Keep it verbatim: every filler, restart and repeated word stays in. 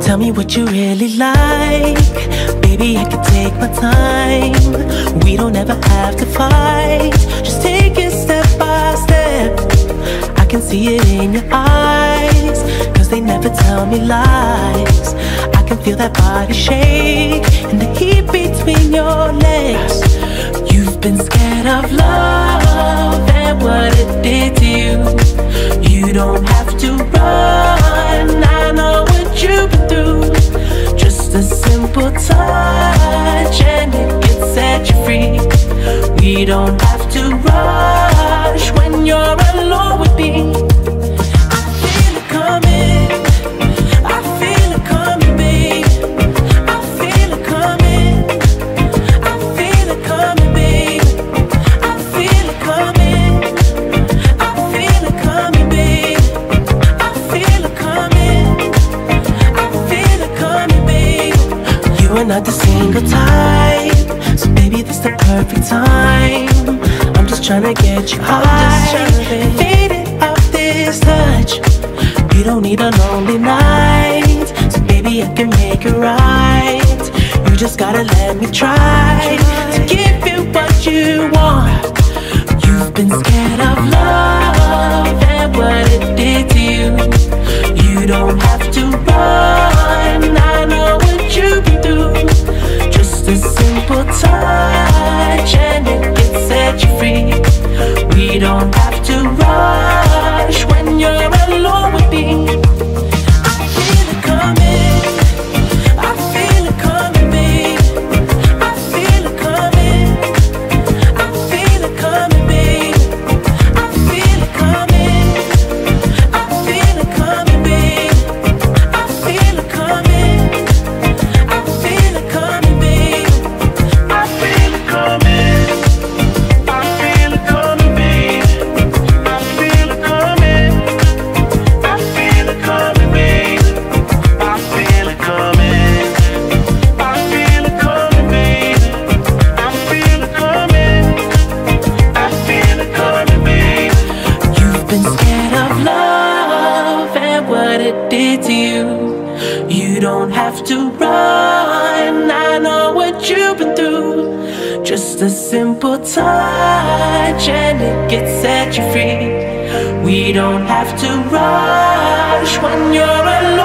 Tell me what you really like. Baby, I can take my time. We don't ever have to fight. Just take it step by step. I can see it in your eyes, cause they never tell me lies. I can feel that body shake and the heat between your legs. You've been scared of love and what it did to you. You don't have to run, I know what you've been through. Just a simple touch and it can set you free. We don't have to rush when you're alone with me. I feel it coming, I feel it coming, babe. I feel it coming, I feel it coming, babe. I feel it coming, I feel it coming, babe. I feel it coming, I feel it coming, babe. You are not the single type, so baby, this the perfect time. I'm just tryna get you high, faded off this touch. You don't need a lonely night, so baby, I can make it right. You just gotta let me try to give you what you want. You've been scared of love and what it did to you. You don't have to run, I know what you've been through. Just a simple touch and it can set you free. We don't have to rush when you're alone with me. I feel it coming, I feel it coming, babe. I feel it coming, I feel it coming, babe. I feel it coming, I feel it coming, babe. I feel it coming, I feel it coming, babe. I feel it coming, I feel it coming, babe. I feel it coming, I feel it coming, babe. I feel it coming, I feel it coming, babe. I feel it coming, I feel it coming, babe. You've been scared of love and what it did to you. You don't have to run, I know what you've been through. Just a simple touch and it can set you free. We don't have to rush when you're alone.